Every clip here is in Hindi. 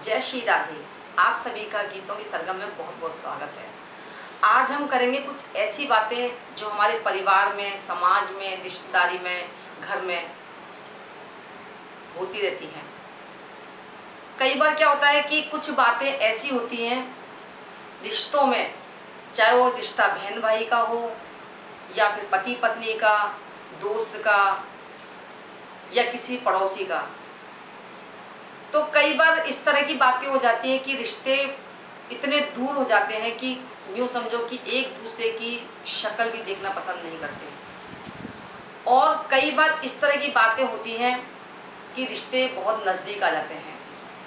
जय श्री राधे। आप सभी का गीतों की सरगम में बहुत बहुत स्वागत है। आज हम करेंगे कुछ ऐसी बातें जो हमारे परिवार में, समाज में, रिश्तेदारी में, घर में होती रहती हैं। कई बार क्या होता है कि कुछ बातें ऐसी होती हैं रिश्तों में, चाहे वो रिश्ता बहन भाई का हो या फिर पति पत्नी का, दोस्त का या किसी पड़ोसी का। तो कई बार इस तरह की बातें हो जाती हैं कि रिश्ते इतने दूर हो जाते हैं कि यूँ समझो कि एक दूसरे की शक्ल भी देखना पसंद नहीं करते। और कई बार इस तरह की बातें होती हैं कि रिश्ते बहुत नज़दीक आ जाते हैं।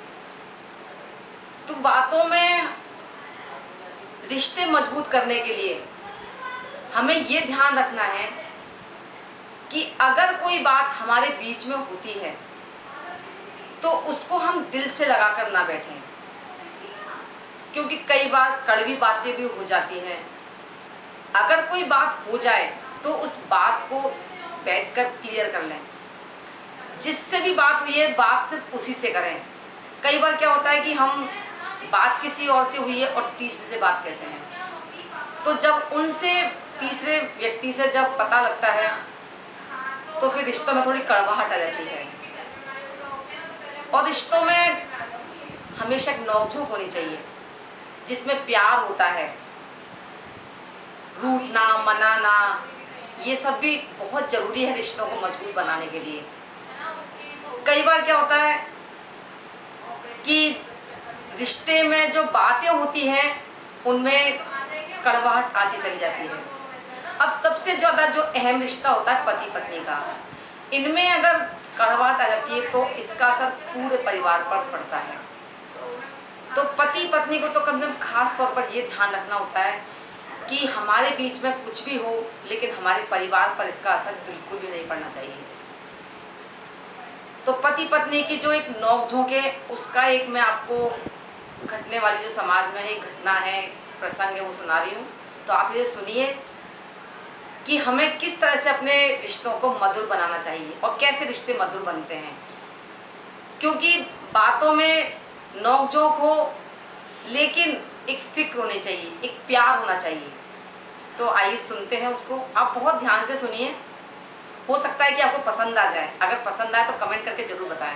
तो बातों में रिश्ते मजबूत करने के लिए हमें ये ध्यान रखना है कि अगर कोई बात हमारे बीच में होती है तो उसको हम दिल से लगा कर ना बैठें, क्योंकि कई बार कड़वी बातें भी हो जाती हैं। अगर कोई बात हो जाए तो उस बात को बैठकर क्लियर कर लें। जिससे भी बात हुई है बात सिर्फ उसी से करें। कई बार क्या होता है कि हम बात किसी और से हुई है और तीसरे से बात कहते हैं, तो जब उनसे तीसरे व्यक्ति से जब पता लगता है तो फिर रिश्तों में थोड़ी कड़वाहट आ जाती है। और रिश्तों में हमेशा एक नोक-झोंक होनी चाहिए जिसमें प्यार होता है। रूठना, मनाना, ये सब भी बहुत ज़रूरी है रिश्तों को मजबूत बनाने के लिए। कई बार क्या होता है कि रिश्ते में जो बातें होती हैं उनमें कड़वाहट आती चली जाती है। अब सबसे ज़्यादा जो अहम रिश्ता होता है पति पत्नी का, इनमें अगर कड़वाहट आ जाती है तो इसका असर पूरे परिवार पर पड़ता है। तो पति पत्नी को तो कम से कम खास तौर पर ये ध्यान रखना होता है कि हमारे बीच में कुछ भी हो लेकिन हमारे परिवार पर इसका असर बिल्कुल भी नहीं पड़ना चाहिए। तो पति पत्नी की जो एक नोक-झोंक है उसका एक मैं आपको घटने वाली जो समाज में एक घटना है, प्रसंग है, वो सुना रही हूँ। तो आप ये सुनिए कि हमें किस तरह से अपने रिश्तों को मधुर बनाना चाहिए और कैसे रिश्ते मधुर बनते हैं। क्योंकि बातों में नोक-झोंक हो लेकिन एक फ़िक्र होनी चाहिए, एक प्यार होना चाहिए। तो आइए सुनते हैं उसको। आप बहुत ध्यान से सुनिए, हो सकता है कि आपको पसंद आ जाए। अगर पसंद आए तो कमेंट करके ज़रूर बताएं।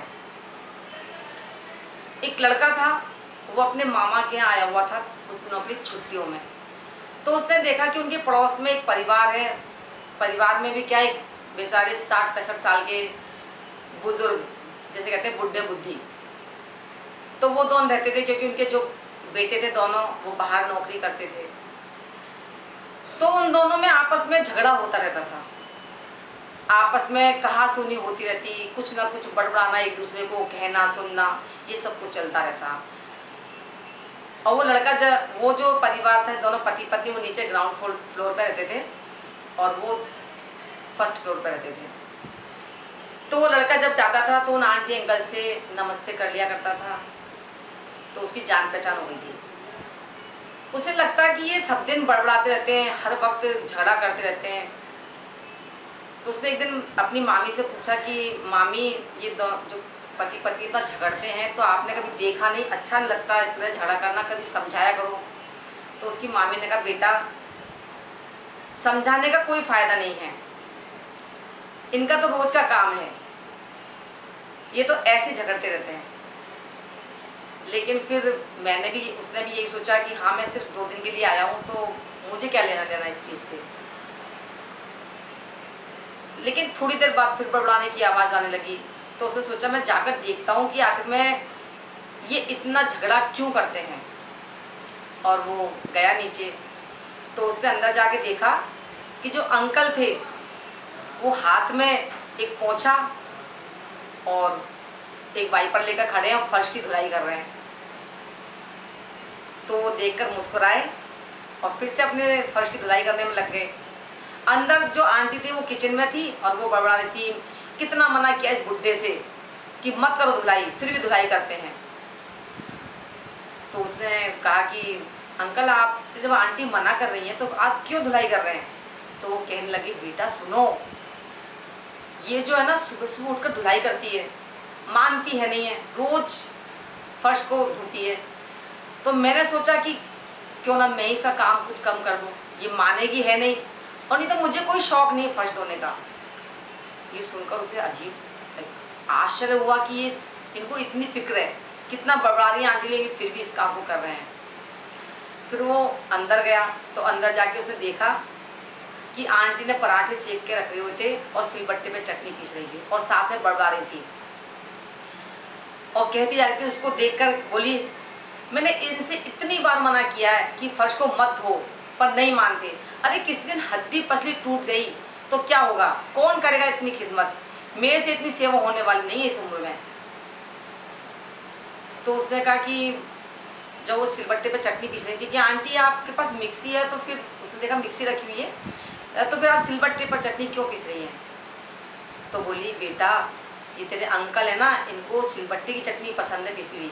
एक लड़का था, वो अपने मामा के यहाँ आया हुआ था कुछ दिनों के लिए छुट्टियों में। तो उसने देखा कि उनके पड़ोस में एक परिवार है। परिवार में भी क्या, एक बेचारे 60-65 साल के बुज़ुर्ग, जैसे कहते हैं बुढ़े बुढ़ी, तो वो दोनों रहते थे क्योंकि उनके जो बेटे थे दोनों वो बाहर नौकरी करते थे। तो उन दोनों में आपस में झगड़ा होता रहता था, आपस में कहा-सुनी होती रहती, कुछ ना कुछ बड़बड़ाना, एक दूसरे को कहना सुनना, ये सब कुछ चलता रहता। और वो लड़का वो जो परिवार था, दोनों पति पत्नी, वो नीचे ग्राउंड फ्लोर पे रहते थे और वो फर्स्ट फ्लोर पे रहते थे। तो वो लड़का जब जाता था तो उन आंटी अंकल से नमस्ते कर लिया करता था, तो उसकी जान पहचान हो गई थी। उसे लगता कि ये सब दिन बड़बड़ाते रहते हैं, हर वक्त झगड़ा करते रहते हैं। तो उसने एक दिन अपनी मामी से पूछा कि मामी, ये जो पति पत्नी इतना झगड़ते हैं तो आपने कभी देखा नहीं, अच्छा नहीं लगता इस तरह झगड़ा करना, कभी समझाया करो। तो उसकी मामी ने कहा, बेटा समझाने का कोई फ़ायदा नहीं है, इनका तो रोज़ का काम है, ये तो ऐसे झगड़ते रहते हैं। लेकिन फिर उसने भी यही सोचा कि हाँ, मैं सिर्फ 2 दिन के लिए आया हूँ तो मुझे क्या लेना देना इस चीज़ से। लेकिन थोड़ी देर बाद फिर बड़बड़ाने की आवाज़ आने लगी। तो उसने सोचा मैं जाकर देखता हूँ कि आखिर में ये इतना झगड़ा क्यों करते हैं। और वो गया नीचे। तो उसने अंदर जाके देखा कि जो अंकल थे वो हाथ में एक पोंछा और एक वाइपर लेकर खड़े हैं और फर्श की धुलाई कर रहे हैं। तो वो देखकर मुस्कुराए और फिर से अपने फर्श की धुलाई करने में लग गए। अंदर जो आंटी थी वो किचन में थी और वो बड़बड़ा रही थी, कितना मना किया इस बुड्ढे से कि मत करो धुलाई, फिर भी धुलाई करते हैं। तो उसने कहा कि अंकल, आपसे जब आंटी मना कर रही हैं तो आप क्यों धुलाई कर रहे हैं। तो वो कहने लगी, बेटा सुनो, ये जो है ना सुबह सुबह उठकर धुलाई करती है, मानती है नहीं है, रोज़ फर्श को धोती है। तो मैंने सोचा कि क्यों ना मैं इसका काम कुछ कम कर दूँ, ये मानेगी है नहीं, और नहीं तो मुझे कोई शौक नहीं फर्श धोने का। ये सुनकर उसे अजीब आश्चर्य हुआ कि ये इनको इतनी फिक्र है, कितना बड़बड़ा रही आंटी लेकिन फिर भी इस काम को कर रहे हैं। फिर वो अंदर गया तो अंदर जाके उसने देखा कि आंटी ने पराठे सेक के रखे हुए थे और सिलबट्टे पे चटनी पीस रही थी और साथ में बड़बड़ा रही थी और कहती जा रही थी। उसको देखकर बोली, मैंने इनसे इतनी बार मना किया है कि फर्श को मत धो, पर नहीं मानते। अरे किसी दिन हड्डी पसली टूट गई तो क्या होगा, कौन करेगा इतनी खिदमत, मेरे से इतनी सेवा होने वाली नहीं है इस उम्र में। तो उसने कहा कि जब वो सिलबट्टे पे चटनी पीस रही थी कि आंटी आपके पास मिक्सी है, तो फिर उसने देखा मिक्सी रखी हुई है, तो फिर आप सिलबट्टे पर चटनी क्यों पीस रही हैं। तो बोली, बेटा ये तेरे अंकल है ना, इनको सिलबट्टे की चटनी पसंद है पीसी हुई।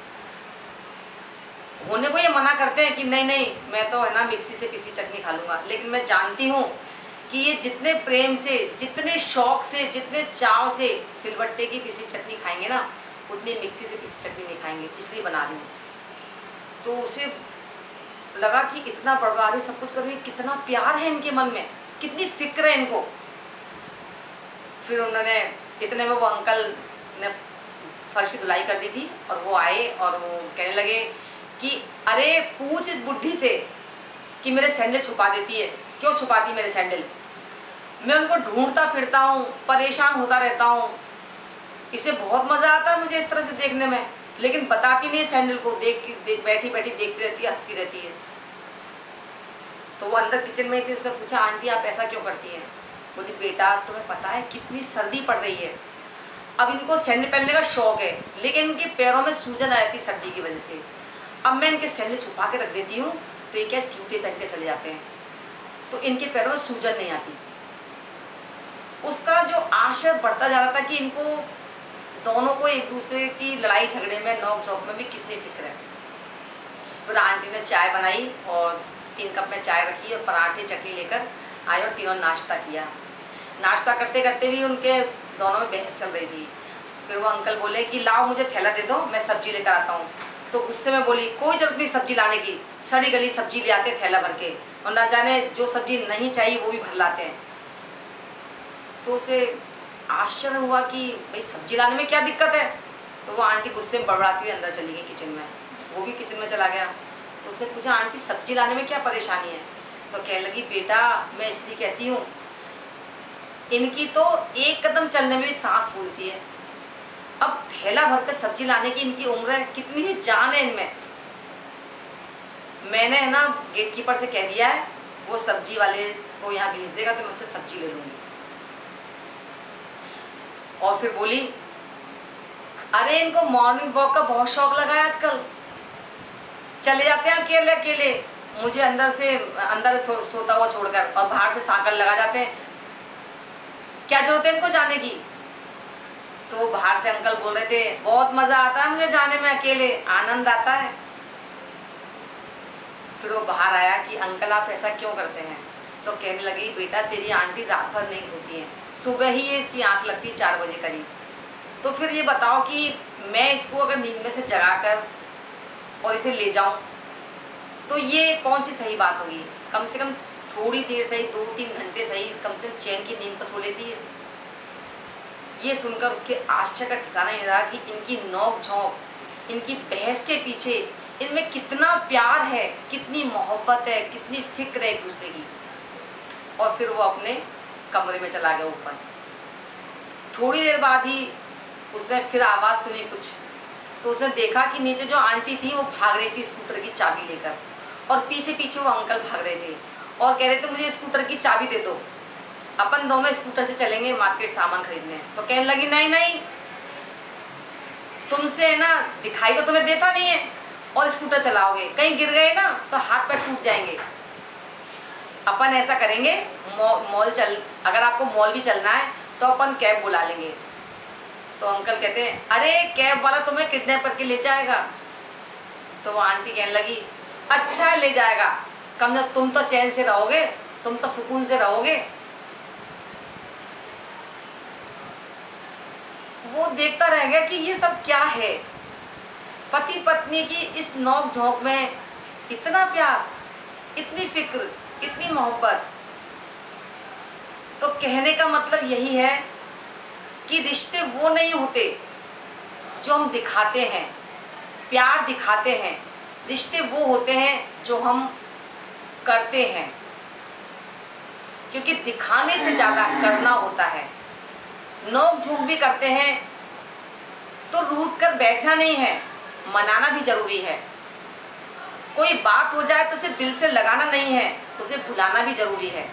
होने को ये मना करते हैं कि नहीं नहीं मैं तो है ना मिक्सी से पीसी चटनी खा लूँगा, लेकिन मैं जानती हूँ कि ये जितने प्रेम से, जितने शौक से, जितने चाव से सिलबट्टे की पीसी चटनी खाएंगे ना, उतनी मिक्सी से पीसी चटनी नहीं खाएंगे, इसलिए बना रही हूँ। तो उसे लगा कि इतना बड़बड़ा रही, सब कुछ कर रही, कितना प्यार है इनके मन में, कितनी फिक्र है इनको। फिर उन्होंने इतने में वो अंकल ने फर्श की धुलाई कर दी थी और वो आए और वो कहने लगे कि अरे पूछ इस बुढ़ी से कि मेरे सैंडल छुपा देती है, क्यों छुपाती मेरे सैंडल, मैं उनको ढूंढता फिरता हूँ, परेशान होता रहता हूँ, इसे बहुत मज़ा आता है मुझे इस तरह से देखने में, लेकिन बताती नहीं है सैंडल को, बैठी बैठी देखती रहती है, हंसती रहती है। तो वो अंदर किचन में ही थी, उसने पूछा आंटी आप ऐसा क्यों करती हैं। बोली, बेटा तुम्हें पता है कितनी सर्दी पड़ रही है, अब इनको सैंडल पहनने का शौक है, लेकिन इनके पैरों में सूजन आ जाती सर्दी की वजह से। अब मैं इनके सैंडल छुपा के रख देती हूँ तो ये क्या जूते पहन के चले जाते हैं, तो इनके पैरों में सूजन नहीं आती। उसका जो आशय बढ़ता जा रहा था कि इनको दोनों को एक दूसरे की लड़ाई झगड़े में, नोक झोंक में भी कितनी फिक्र है। फिर आंटी ने चाय बनाई और 3 कप में चाय रखी और पराठे चटनी लेकर आए और तीनों नाश्ता किया। नाश्ता करते करते भी उनके दोनों में बहस चल रही थी। फिर वो अंकल बोले कि लाओ मुझे थैला दे दो, मैं सब्जी लेकर आता हूँ। तो गुस्से में बोली, कोई जरूरत नहीं सब्जी लाने की, सड़ी गली सब्जी ले आते थैला भर के, और ना जाने जो सब्जी नहीं चाहिए वो भी भर लाते हैं। तो उसे आश्चर्य हुआ कि भाई सब्जी लाने में क्या दिक्कत है। तो वो आंटी गुस्से में बड़बड़ाती हुई अंदर चली गई किचन में, वो भी किचन में चला गया। तो उसने पूछा, आंटी सब्जी लाने में क्या परेशानी है। तो कहने लगी, बेटा मैं इसलिए कहती हूँ, इनकी तो एक कदम चलने में भी सांस फूलती है, अब थैला भरकर सब्जी लाने की इनकी उम्र है, कितनी ही जान है इनमें। मैंने है ना गेट कीपर से कह दिया है, वो सब्जी वाले को यहाँ भेज देगा तो मैं उससे सब्जी ले लूँगी। और फिर बोली, अरे इनको मॉर्निंग वॉक का बहुत शौक लगा है आजकल, चले जाते हैं अकेले अकेले, मुझे अंदर सोता हुआ छोड़कर, और बाहर से सांकल लगा जाते हैं, क्या जरूरत है इनको जाने की। तो बाहर से अंकल बोल रहे थे, बहुत मज़ा आता है मुझे जाने में, अकेले आनंद आता है। फिर वो बाहर आया कि अंकल आप ऐसा क्यों करते हैं। तो कहने लगी, बेटा तेरी आंटी रात भर नहीं सोती है, सुबह ही ये इसकी आंख लगती है 4 बजे करीब। तो फिर ये बताओ कि मैं इसको अगर नींद में से जगा कर और इसे ले जाऊं तो ये कौन सी सही बात होगी। कम से कम थोड़ी देर सही, 2-3 घंटे सही, कम से कम चैन की नींद तो सो लेती है। ये सुनकर उसके आश्चर्य का ठिकाना नहीं रहा कि इनकी नोक झोंक, इनकी बहस के पीछे इनमें कितना प्यार है, कितनी मोहब्बत है, कितनी फिक्र है एक दूसरे की। और फिर वो अपने कमरे में चला गया ऊपर। थोड़ी देर बाद ही उसने फिर आवाज़ सुनी कुछ, तो उसने देखा कि नीचे जो आंटी थी वो भाग रही थी स्कूटर की चाबी लेकर, और पीछे पीछे वो अंकल भाग रहे थे और कह रहे थे, मुझे स्कूटर की चाबी दे दो, अपन दोनों स्कूटर से चलेंगे मार्केट सामान खरीदने। तो कहने लगी, नहीं नहीं, तुमसे है ना दिखाई तो तुम्हें देता नहीं है, और स्कूटर चलाओगे, कहीं गिर गए ना तो हाथ पैर टूट जाएंगे। अपन ऐसा करेंगे, मॉल चल, अगर आपको मॉल भी चलना है तो अपन कैब बुला लेंगे। तो अंकल कहते हैं, अरे कैब वाला तुम्हें किडनैप करके ले जाएगा। तो वो आंटी कहने लगी, अच्छा ले जाएगा, कम जब तुम तो चैन से रहोगे, तुम तो सुकून से रहोगे। वो देखता रह गया कि ये सब क्या है, पति पत्नी की इस नोक झोंक में इतना प्यार, इतनी फिक्र, इतनी मोहब्बत। तो कहने का मतलब यही है कि रिश्ते वो नहीं होते जो हम दिखाते हैं, प्यार दिखाते हैं। रिश्ते वो होते हैं जो हम करते हैं, क्योंकि दिखाने से ज़्यादा करना होता है। नोक झोंक भी करते हैं तो रूठ कर बैठना नहीं है, मनाना भी ज़रूरी है। कोई बात हो जाए तो उसे दिल से लगाना नहीं है, उसे भुलाना भी ज़रूरी है।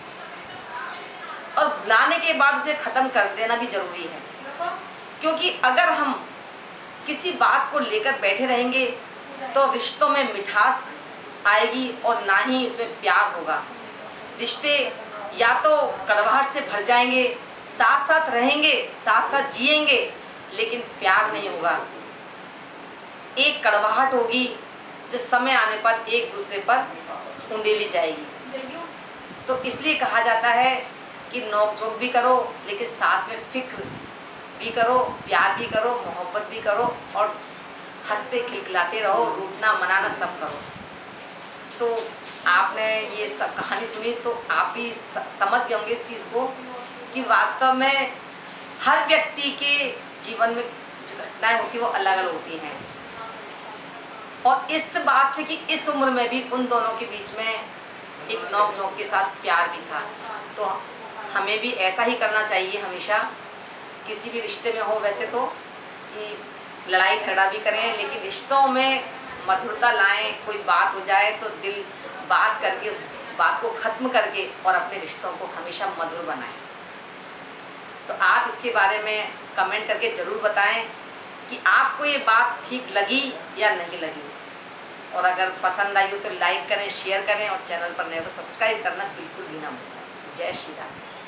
और भुलाने के बाद उसे ख़त्म कर देना भी ज़रूरी है, क्योंकि अगर हम किसी बात को लेकर बैठे रहेंगे तो रिश्तों में मिठास आएगी और ना ही उसमें प्यार होगा। रिश्ते या तो कड़वाहट से भर जाएंगे, साथ साथ रहेंगे, साथ साथ जिएंगे, लेकिन प्यार नहीं होगा। एक कड़वाहट होगी जो समय आने पर एक दूसरे पर उंडेली जाएगी। तो इसलिए कहा जाता है कि नोक झोंक भी करो, लेकिन साथ में फिक्र भी करो, प्यार भी करो, मोहब्बत भी करो, और हंसते खिलखिलाते रहो, रूठना मनाना सब करो। तो आपने ये सब कहानी सुनी तो आप भी समझ गए होंगे इस चीज़ को कि वास्तव में हर व्यक्ति के जीवन में जो घटनाएं होती हैं वो अलग अलग होती हैं। और इस बात से कि इस उम्र में भी उन दोनों के बीच में एक नोक झोंक के साथ प्यार भी था। तो हमें भी ऐसा ही करना चाहिए हमेशा, किसी भी रिश्ते में हो वैसे तो, कि लड़ाई झगड़ा भी करें लेकिन रिश्तों में मधुरता लाएं। कोई बात हो जाए तो दिल बात करके उस बात को ख़त्म करके और अपने रिश्तों को हमेशा मधुर बनाएं। तो आप इसके बारे में कमेंट करके ज़रूर बताएं कि आपको ये बात ठीक लगी या नहीं लगी। और अगर पसंद आई हो तो लाइक करें, शेयर करें, और चैनल पर नए तो सब्सक्राइब करना बिल्कुल भी ना भूलें। जय श्री राम।